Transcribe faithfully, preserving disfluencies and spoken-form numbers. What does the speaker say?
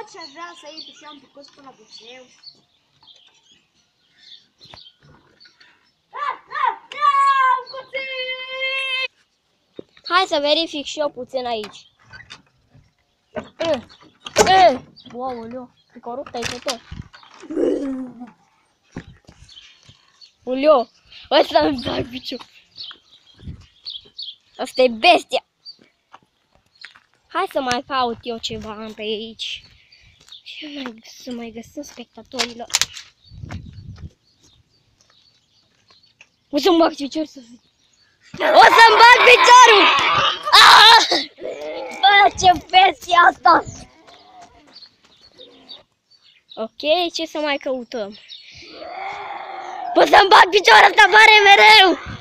tot și-aș vrea să intru și am făcut până la buceu. Hai să verific și eu puțin aici. E, e, wow, oleo, e coruptă, e tot. Oleo, ăsta îmi bag picior. Asta e bestia. Hai să mai caut eu ceva am pe aici. Și mai, să mai găsim spectatorilor. O să-mi bag piciorul să zic. O să-mi bag piciorul! Ah! Bă, ce bestia asta! Ok, ce să mai căutăm? O să-mi bag piciorul ăsta, pare mereu!